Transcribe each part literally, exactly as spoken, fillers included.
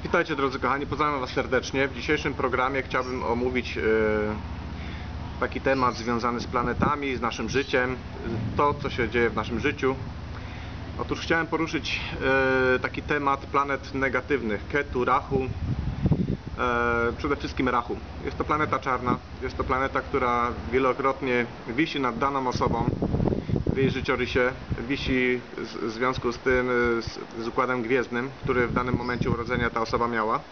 Witajcie drodzy kochani, pozdrawiam Was serdecznie. W dzisiejszym programie chciałbym omówić e, taki temat związany z planetami, z naszym życiem, to co się dzieje w naszym życiu. Otóż chciałem poruszyć e, taki temat planet negatywnych, Ketu, Rahu, e, przede wszystkim Rahu. Jest to planeta czarna, jest to planeta, która wielokrotnie wisi nad daną osobą w jej życiorysie, wisi w związku z tym z, z układem gwiezdnym, który w danym momencie urodzenia ta osoba miała.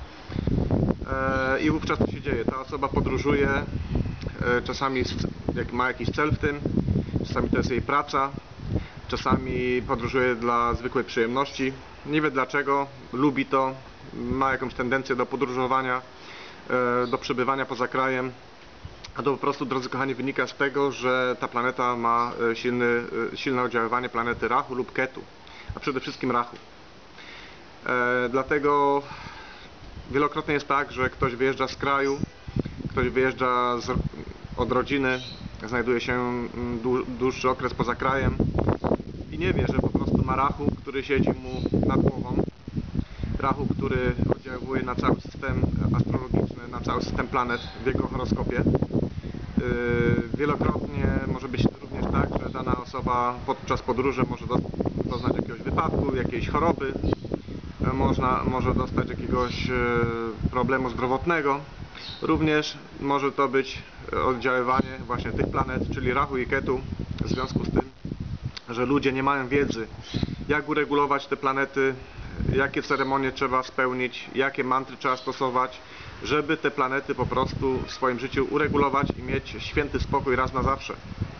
E, I wówczas co się dzieje? Ta osoba podróżuje, e, czasami jak ma jakiś cel w tym, czasami to jest jej praca, czasami podróżuje dla zwykłej przyjemności. Nie wie dlaczego, lubi to, ma jakąś tendencję do podróżowania, e, do przebywania poza krajem. A to po prostu, drodzy kochani, wynika z tego, że ta planeta ma silny, silne oddziaływanie planety Rahu lub Ketu, a przede wszystkim Rahu. E, dlatego wielokrotnie jest tak, że ktoś wyjeżdża z kraju, ktoś wyjeżdża z, od rodziny, znajduje się dłu, dłuższy okres poza krajem i nie wie, że po prostu ma Rahu, który siedzi mu nad głową. Rahu, który oddziałuje na cały system astrologiczny, na cały system planet w jego horoskopie. Wielokrotnie może być również tak, że dana osoba podczas podróży może doznać jakiegoś wypadku, jakiejś choroby, można, może dostać jakiegoś problemu zdrowotnego. Również może to być oddziaływanie właśnie tych planet, czyli Rahu i Ketu, w związku z tym, że ludzie nie mają wiedzy, jak uregulować te planety, jakie ceremonie trzeba spełnić, jakie mantry trzeba stosować, żeby te planety po prostu w swoim życiu uregulować i mieć święty spokój raz na zawsze.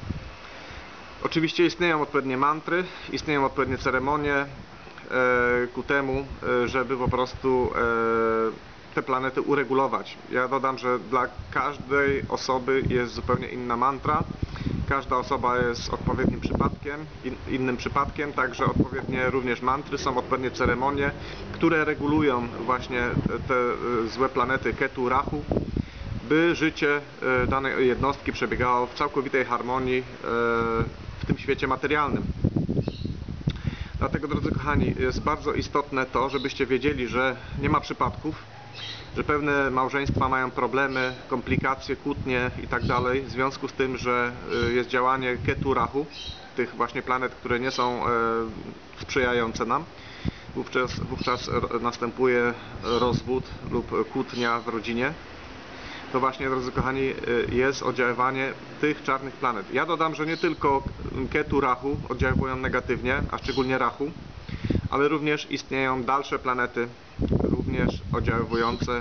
Oczywiście istnieją odpowiednie mantry, istnieją odpowiednie ceremonie e, ku temu, e, żeby po prostu e, te planety uregulować. Ja dodam, że dla każdej osoby jest zupełnie inna mantra. Każda osoba jest odpowiednim przypadkiem, in, innym przypadkiem, także odpowiednie również mantry, są odpowiednie ceremonie, które regulują właśnie te złe planety Ketu, Rahu, by życie danej jednostki przebiegało w całkowitej harmonii w tym świecie materialnym. Dlatego, drodzy kochani, jest bardzo istotne to, żebyście wiedzieli, że nie ma przypadków, że pewne małżeństwa mają problemy, komplikacje, kłótnie i tak dalej, w związku z tym, że jest działanie Ketu, Rahu, tych właśnie planet, które nie są sprzyjające nam. Wówczas, wówczas następuje rozwód lub kłótnia w rodzinie. To właśnie, drodzy kochani, jest oddziaływanie tych czarnych planet. Ja dodam, że nie tylko Ketu, Rahu oddziałują negatywnie, a szczególnie Rahu, ale również istnieją dalsze planety, również oddziaływujące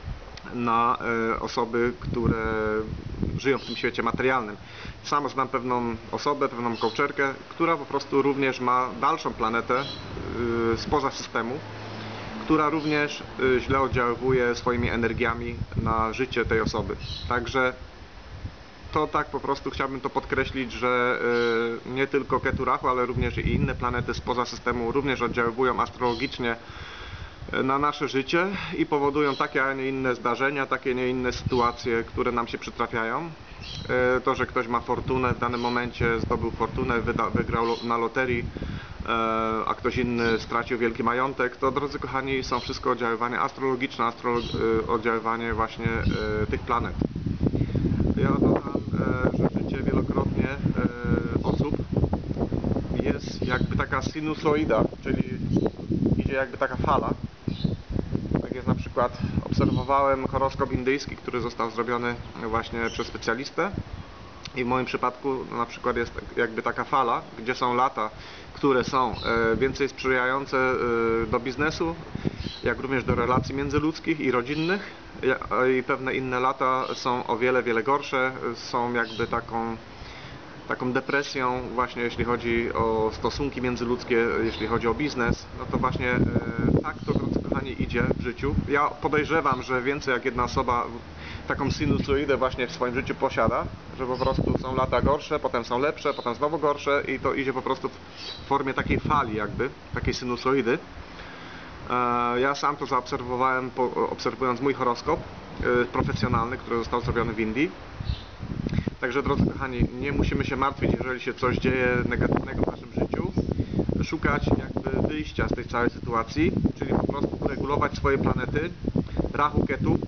na e, osoby, które żyją w tym świecie materialnym. Sam znam pewną osobę, pewną kołczerkę, która po prostu również ma dalszą planetę e, spoza systemu, która również e, źle oddziaływuje swoimi energiami na życie tej osoby. Także to tak po prostu chciałbym to podkreślić, że y, nie tylko Ketu, Rahu, ale również i inne planety spoza systemu również oddziaływują astrologicznie na nasze życie i powodują takie, a nie inne zdarzenia, takie, nie inne sytuacje, które nam się przytrafiają. Y, to, że ktoś ma fortunę, w danym momencie zdobył fortunę, wyda, wygrał na loterii, y, a ktoś inny stracił wielki majątek, to, drodzy kochani, są wszystko oddziaływania astrologiczne, astrolog, y, oddziaływanie właśnie y, tych planet. Ja dodam, że życie wielokrotnie osób jest jakby taka sinusoida, czyli idzie jakby taka fala. Tak jest, na przykład obserwowałem horoskop indyjski, który został zrobiony właśnie przez specjalistę i w moim przypadku na przykład jest jakby taka fala, gdzie są lata, które są więcej sprzyjające do biznesu, jak również do relacji międzyludzkich i rodzinnych, i pewne inne lata są o wiele, wiele gorsze, są jakby taką, taką depresją właśnie jeśli chodzi o stosunki międzyludzkie, jeśli chodzi o biznes. No to właśnie tak to, drodzy kochani, idzie w życiu. Ja podejrzewam, że więcej jak jedna osoba taką sinusoidę właśnie w swoim życiu posiada, że po prostu są lata gorsze, potem są lepsze, potem znowu gorsze i to idzie po prostu w formie takiej fali jakby, takiej sinusoidy. Ja sam to zaobserwowałem, obserwując mój horoskop profesjonalny, który został zrobiony w Indii. Także, drodzy kochani, nie musimy się martwić, jeżeli się coś dzieje negatywnego w naszym życiu, szukać jakby wyjścia z tej całej sytuacji, czyli po prostu regulować swoje planety Rahu Ketu.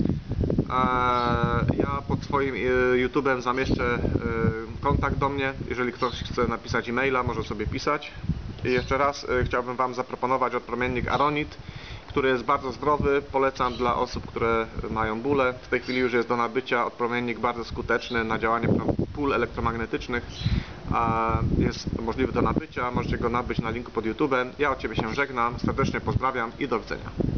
Ja pod swoim YouTube'em zamieszczę kontakt do mnie. Jeżeli ktoś chce napisać e-maila, może sobie pisać. I jeszcze raz chciałbym Wam zaproponować odpromiennik Aronit, który jest bardzo zdrowy. Polecam dla osób, które mają bóle. W tej chwili już jest do nabycia odpromiennik bardzo skuteczny na działanie pól elektromagnetycznych. Jest możliwy do nabycia. Możecie go nabyć na linku pod YouTube'em. Ja od Ciebie się żegnam. Serdecznie pozdrawiam i do widzenia.